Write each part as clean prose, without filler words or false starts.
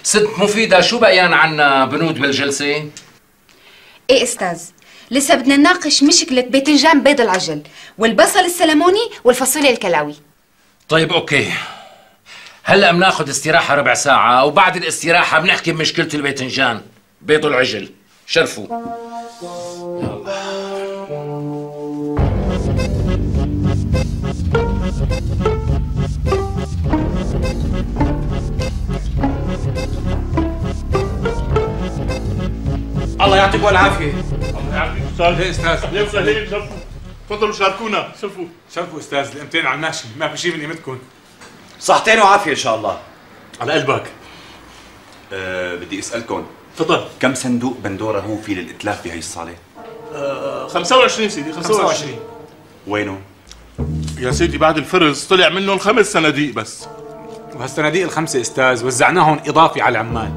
ست مفيدة، شو بقيان عنا بنود بالجلسة؟ ايه استاذ، لسه بدنا نناقش مشكلة باذنجان بيض العجل والبصل السلموني والفاصوليا الكلاوي. طيب اوكي، هلا بناخذ استراحة ربع ساعة، وبعد الاستراحة بنحكي بمشكلة الباذنجان بيض العجل. شرفوا. الله يعطيكم العافية. الله يعافيك استاذ. ليه استاذ؟ ليه وسهلين، شرفوا. تفضلوا شاركونا، شرفوا. شرفوا استاذ، القيمتين على الماشي، ما في شيء من قيمتكم. صحتين وعافية إن شاء الله. على قلبك. بدي أسألكم، تفضل. كم صندوق بندورة هون في للإتلاف بهي الصالة؟ 25 سيدي، 25. وينهم؟ يا سيدي بعد الفرز طلع منهم 5 صناديق بس. وهالصناديق الخمسة استاذ وزعناهم إضافي على العمال.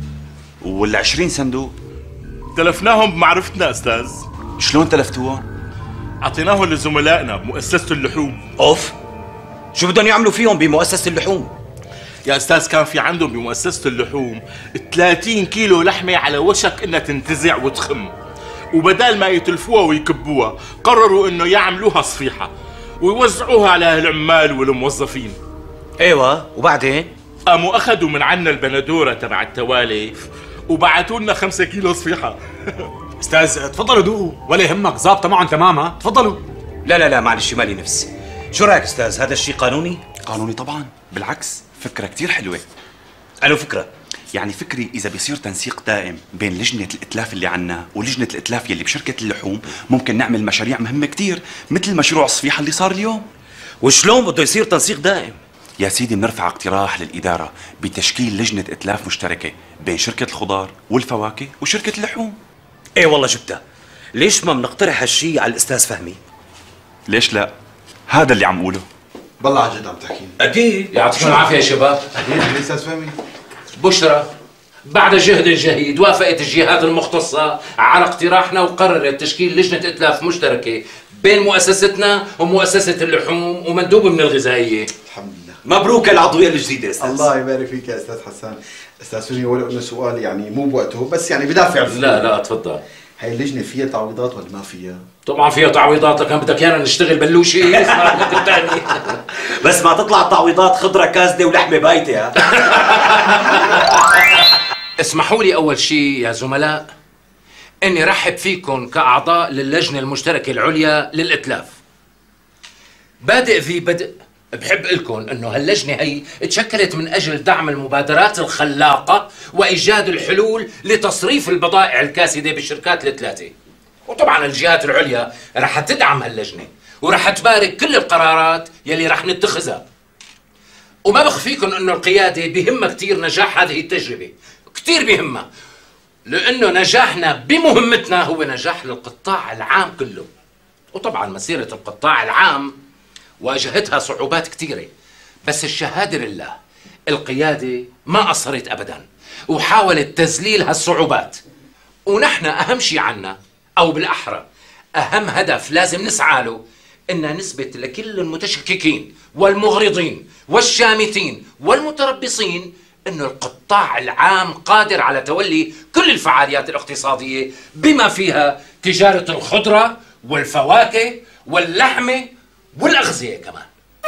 وال20 صندوق؟ تلفناهم بمعرفتنا استاذ. شلون تلفتوهم؟ اعطيناهم لزملائنا بمؤسسة اللحوم. اوف، شو بدهم يعملوا فيهم بمؤسسة اللحوم؟ يا استاذ كان في عندهم بمؤسسة اللحوم 30 كيلو لحمة على وشك انها تنتزع وتخم، وبدال ما يتلفوها ويكبوها قرروا انه يعملوها صفيحة ويوزعوها على العمال والموظفين. ايوه، وبعدين؟ قاموا اخذوا من عنا البندورة تبع التواليف وبعتوا لنا 5 كيلو صفيحة. استاذ تفضلوا دوقوا ولا يهمك، ظابطة معهم تماما، تفضلوا. لا معلش مالي نفس. شو رايك استاذ، هذا الشيء قانوني؟ قانوني طبعا، بالعكس فكرة كتير حلوة. أنو فكرة؟ يعني فكري إذا بيصير تنسيق دائم بين لجنة الإتلاف اللي عنا ولجنة الإتلاف يلي بشركة اللحوم، ممكن نعمل مشاريع مهمة كتير مثل مشروع الصفيحة اللي صار اليوم. وشلون بده يصير تنسيق دائم؟ يا سيدي بنرفع اقتراح للإدارة بتشكيل لجنة إتلاف مشتركة بين شركة الخضار والفواكه وشركة اللحوم. ايه والله جبتها. ليش ما بنقترح هالشيء على الأستاذ فهمي؟ ليش لا؟ هذا اللي عم قوله. بالله عن جد عم تحكي. اكيد. يعطيكم العافية يا شباب. اكيد استاذ فهمي. بشرى، بعد جهد جهيد وافقت الجهات المختصة على اقتراحنا وقررت تشكيل لجنة إتلاف مشتركة بين مؤسستنا ومؤسسة اللحوم ومندوب من الغذائية. الحمد لله. مبروك العضوية الجديدة يا أستاذ. الله يبارك فيك يا استاذ حسان. استاذ فهمي ولو انه سؤال يعني مو بوقته، بس يعني بدافع عن لا تفضل. هاي اللجنة فيها تعويضات ولا ما فيها؟ طبعا فيها تعويضات، لكن بدك ايانا نشتغل بلوشي. بس ما تطلع التعويضات خضرة كازدة ولحمة بايتة. ها اسمحوا لي اول شيء يا زملاء اني رحب فيكم كاعضاء للجنة المشتركة العليا للإتلاف. بادئ ذي بدء، بحب لكم انه هاللجنة هي تشكلت من اجل دعم المبادرات الخلاقة وايجاد الحلول لتصريف البضائع الكاسدة بالشركات الثلاثة. وطبعا الجهات العليا رح تدعم هاللجنة ورح تبارك كل القرارات يلي رح نتخذها. وما بخفيكم انه القيادة بهمها كتير نجاح هذه التجربة، كتير بهمها، لانه نجاحنا بمهمتنا هو نجاح للقطاع العام كله. وطبعا مسيرة القطاع العام واجهتها صعوبات كتيرة، بس الشهادة لله القيادة ما قصرت أبدا وحاولت تذليل هالصعوبات. ونحن أهم شيء عنا، أو بالأحرى أهم هدف لازم نسعى له، إن نثبت لكل المتشككين والمغرضين والشامتين والمتربصين إنه القطاع العام قادر على تولي كل الفعاليات الاقتصادية بما فيها تجارة الخضرة والفواكه واللحمة والأغذية كمان.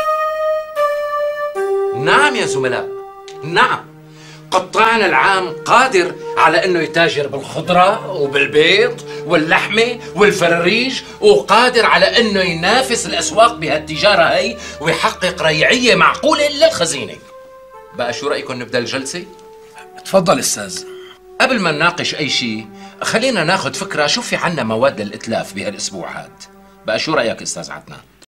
نعم يا زملاء، نعم، قطاعنا العام قادر على انه يتاجر بالخضرة وبالبيض واللحمة والفراريج، وقادر على انه ينافس الاسواق بهالتجارة هي ويحقق ريعية معقولة للخزينة. بقى شو رأيكم نبدأ الجلسة؟ تفضل استاذ. قبل ما نناقش اي شيء خلينا ناخذ فكرة شو في عنا مواد للإتلاف بهالاسبوع هاد. بقى شو رأيك استاذ عدنان؟